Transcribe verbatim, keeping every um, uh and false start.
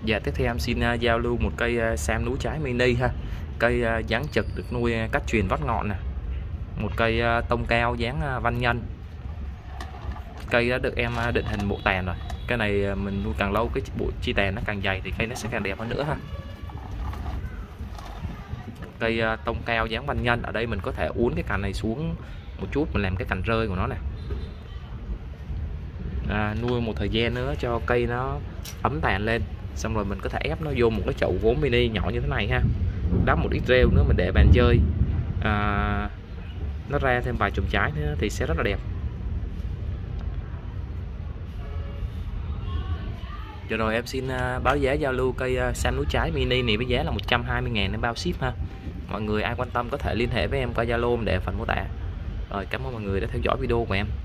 Dạ, tiếp theo em xin uh, giao lưu một cây uh, sam núi trái mini ha. Cây uh, dáng trực được nuôi cách truyền vắt ngọn nè. Một cây uh, tông cao dáng uh, văn nhân. Cây đã được em uh, định hình bộ tàn rồi. Cái này uh, mình nuôi càng lâu cái bộ chi tàn nó càng dày thì cây nó sẽ càng đẹp hơn nữa ha. Cây uh, tông cao dáng văn nhân, ở đây mình có thể uốn cái cành này xuống một chút, mình làm cái cành rơi của nó nè. À, nuôi một thời gian nữa cho cây nó ấm tàn lên, xong rồi mình có thể ép nó vô một cái chậu gốm mini nhỏ như thế này ha, đắp một ít rêu nữa mình để bàn chơi, à, nó ra thêm vài chùm trái nữa thì sẽ rất là đẹp. Giờ rồi em xin báo giá giao lưu cây sam núi trái mini này với giá là một trăm hai mươi ngàn em bao ship ha. Mọi người ai quan tâm có thể liên hệ với em qua Zalo để phần mô tả. Rồi, cảm ơn mọi người đã theo dõi video của em.